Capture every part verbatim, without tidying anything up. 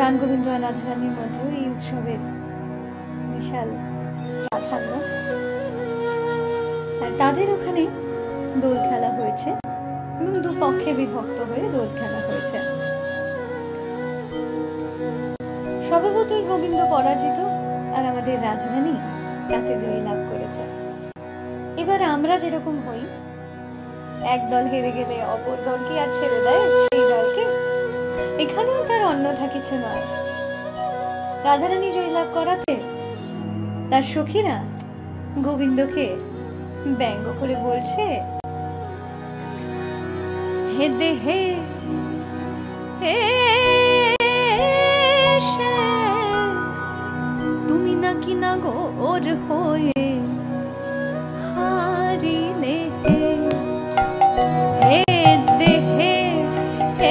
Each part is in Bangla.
প্রাণ গোবিন্দ আর রাধারানীর মধ্যে এই উৎসবের বিশাল প্রাধান্য। আর তাদের ওখানে দোল খেলা হয়েছে এবং দুপক্ষে বিভক্ত হয়ে দোল খেলা হয়েছে। স্বভাবতই গোবিন্দ পরাজিত আর আমাদের রাধারানী তাতে জয় লাভ করেছে। এবার আমরা যেরকম হই, এক দল হেরে গেলে অপর দল কি আর ছেড়ে দেয় সেই দলকে? এখানেও তার অন্যথা কিছু নয়। রাধারানী জয়লাভ করাতে তার সখীরা গোবিন্দকে ব্যঙ্গ করে বলছে, হে দেহে হে তুমি নাকি না গোর হয়ে হারিলে, হে দেহে হে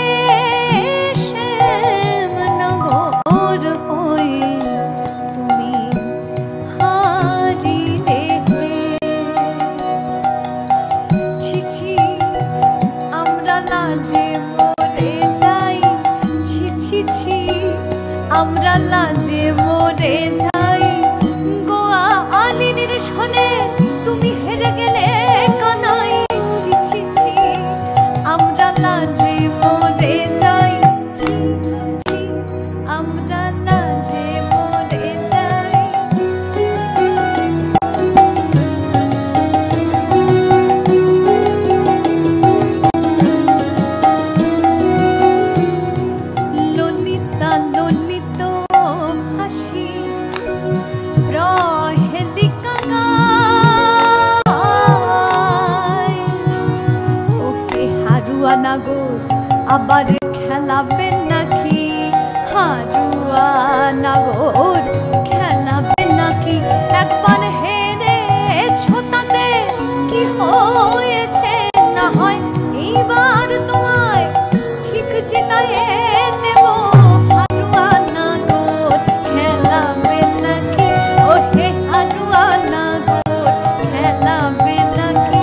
আমরা লাজে মরে যাই, গোয়া আলিনের শোনে তুমি হেরে গেলে কানাই, ছি ছি ছি আমরা লাজে মরে যাই, ছি ছি আমরা লাজে মরে যাই। ললিতা ললিত হাসি প্রহেলিকা গায়, ওকে হারুয়া নাগর আবার খেলাবে নাকি, হারুয়া নাগর খেলাবে নাকি, একবার হেরে ছোটাতে কি হয়েছে, না হয় এইবার তোমায় ঠিক জিতায়ে দেব, হারুয়া নাগর খেলাবে নাকি, ও হে হারুয়া নাগর খেলাবে নাকি।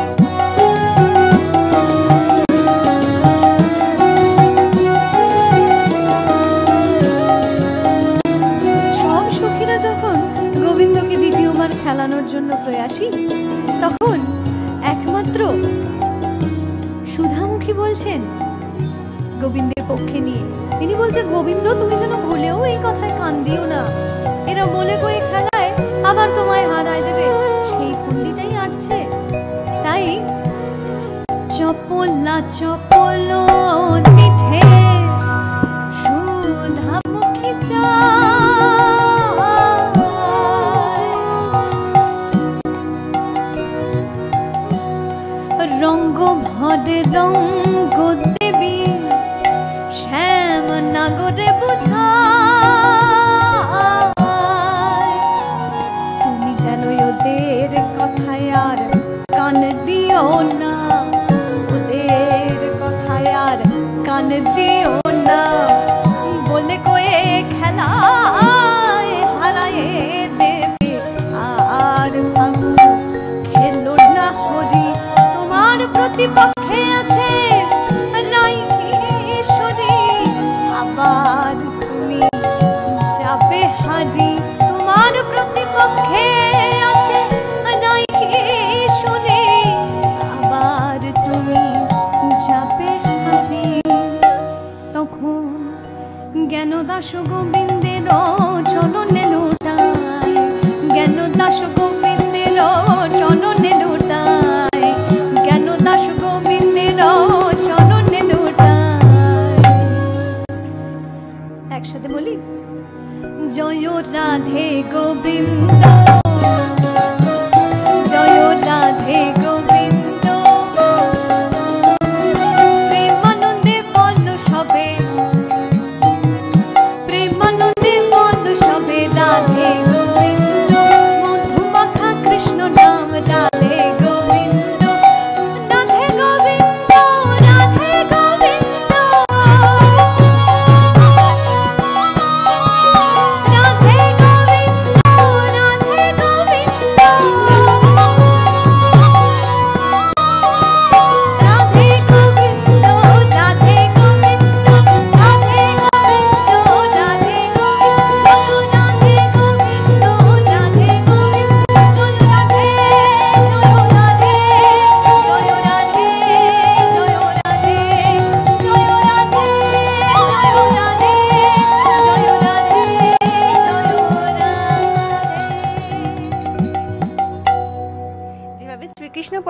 সব সখীরা যখন গোবিন্দকে দ্বিতীয়বার খেলানোর জন্য প্রয়াসী, তখন একমাত্র সুধামুখী বলছেন গোবিন্দের পক্ষে নিয়ে, তিনি বলছে, গোবিন্দ তুমি যেন ভুলেও এই কথায় কান দিও না, এরা বলে কয়ে খেলায় আবার তোমায় হারায় দেবে, সেই ফন্দিটাই আটছে। তাই চপলা চপল দিঠে সুধামুখী চায়, রঙ্গ ভরে রঙ্গ দেবী শ্যাম নাগরে বুঝায়, তুমি যেন ওদের কথায় আর কান দিও না, ওদের কথায় আর কান দিও না, বলে কয়ে খেলায় হারায়ে দেবে, আর ভাবু খেলো না হরি, তোমার প্রতিপক্ষে আছে আবার তুমি যাবে হারি, তোমার প্রতিপক্ষে আছে শুনে আবার তুমি যাবে হারি। তখন জ্ঞান দাস গোবিন্দের চরণে লোটায়, জ্ঞান দাস গোবিন্দের চরণে লোটায়, জ্ঞান দাস গোবিন্দের চরণে লোটায়। একসাথে বলি, জয় রাধে গোবিন্দ, জয় রাধে গোবিন্দ, প্রেমানন্দে বল সবে, প্রেমানন্দে বল সবে রাধে গোবিন্দ, মধুমা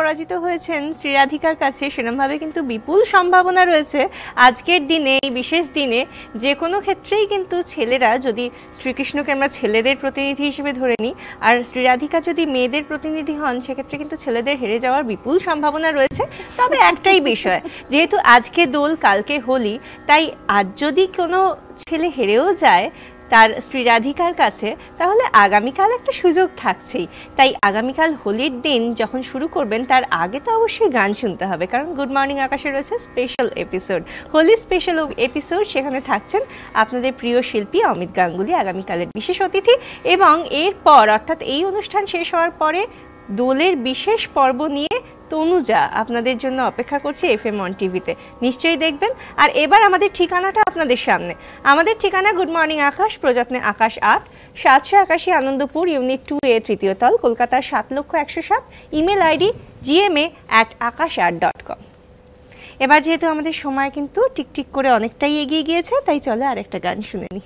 পরাজিত হয়েছেন শ্রীরাধিকার কাছে, সেরকমভাবে কিন্তু বিপুল সম্ভাবনা রয়েছে আজকের দিনে, এই বিশেষ দিনে যে কোনো ক্ষেত্রেই কিন্তু ছেলেরা, যদি শ্রীকৃষ্ণকে আমরা ছেলেদের প্রতিনিধি হিসেবে ধরে নিই আর শ্রীরাধিকা যদি মেয়েদের প্রতিনিধি হন, সেক্ষেত্রে কিন্তু ছেলেদের হেরে যাওয়ার বিপুল সম্ভাবনা রয়েছে। তবে একটাই বিষয়, যেহেতু আজকে দোল কালকে হোলি, তাই আজ যদি কোনো ছেলে হেরেও যায় তার শ্রীরাধিকার কাছে, তাহলে আগামীকাল একটা সুযোগ থাকছেই। তাই আগামীকাল হোলির দিন যখন শুরু করবেন তার আগে তো অবশ্যই গান শুনতে হবে, কারণ গুড মর্নিং আকাশে রয়েছে special episode, Holi special episode. সেখানে থাকছেন আপনাদের প্রিয় শিল্পী অমিত গাঙ্গুলি, আগামীকালের বিশেষ অতিথি। এবং এরপর অর্থাৎ এই অনুষ্ঠান শেষ হওয়ার পরে দোলের বিশেষ পর্ব নিয়ে তনুজা আপনাদের জন্য অপেক্ষা করছে এফ এম অন টিভিতে, নিশ্চয়ই দেখবেন। আর এবার আমাদের ঠিকানাটা আপনাদের সামনে। আমাদের ঠিকানা গুড মর্নিং আকাশ, প্রযত্নে আকাশ আট, সাতশো একাশি আনন্দপুর, ইউনিট টু এ, তৃতীয় তল, কলকাতার সাত লক্ষ একশো সাত। Email ID G M A at Akash আট ডট কম। এবার যেহেতু আমাদের সময় কিন্তু টিকটিক করে অনেকটাই এগিয়ে গিয়েছে, তাই চলে আর একটা গান শুনে নি।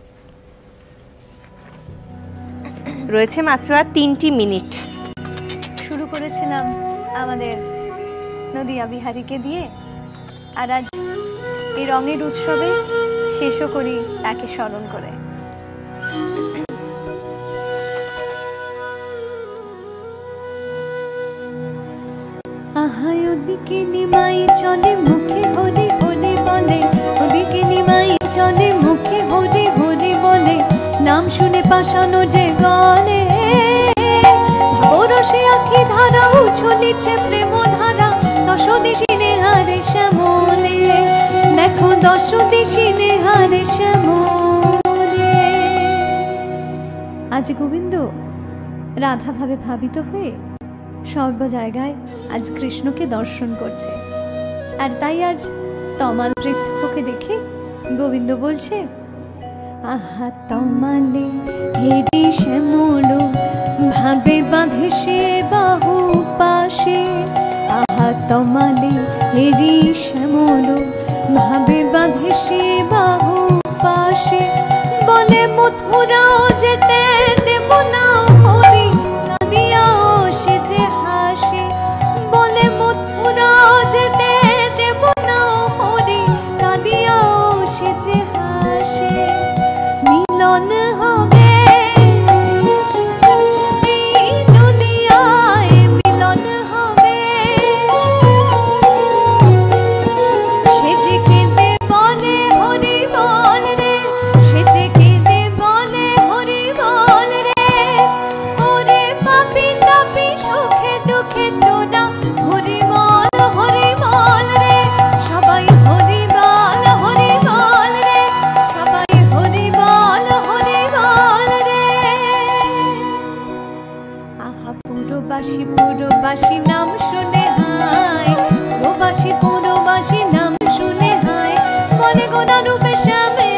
রয়েছে মাত্র আর তিনটি মিনিট। শুরু করেছিলাম আমাদের নদিয়া বিহারীকে দিয়ে, আর আজ এই রঙের উৎসবে শেষও করি তাকে স্মরণ করে। আহায় ওদিকে নিমাই চলে মুখে হরি হরি বলে, ওদিকে নিমাই চলে মুখে হরি হরি বলে, নাম শুনে পাশানো যে গলে, ওরসে আখি ধারা উছলিছে প্রেম ধারা, দশ দিশি নেহারে শ্যামলে, দেখো দশ দিশি নেহারে শ্যামলে। আজ গোবিন্দ রাধা ভাবে ভাবিত হয়ে সর্ব জায়গায় আজ কৃষ্ণকে দর্শন করছে, আর তাই আজ তমাল বৃদ্ধকে দেখে গোবিন্দ বলছে, আহা তমালে হেরি শ্যামল, ভাবে বাঁধে সে বাহু পাশে, আহা তমালে হেরি শ্যামল, ভাবে বাঁধে সে বাহু পাশে, বলে মথুরাও যেতে দেব না হরি, কাঁদিয়াও সে যে হাসে, বলে মথুরাও যেতে দেব না হরি, কাঁদিয়াও সে যে হাসে। মিলন হবে নদিয়ায়, মিলন হবে, সে যে কেঁদে বলে হরি বল রে, সে যে কেঁদে বলে হরি বল রে, ওরে পাপি তাপি সুখে দুঃখে তোরা হরি বল হরি বল রে, সবাই হরি বল হরি বল রে, সবাই হরি বল হরি বল রে। আহা পুরবাসী পুরবাসী নাম শুনে হায়, প্রবাসী পুরবাসী নাম শুনে হায়, বলে গোনা রূপে শ্যামে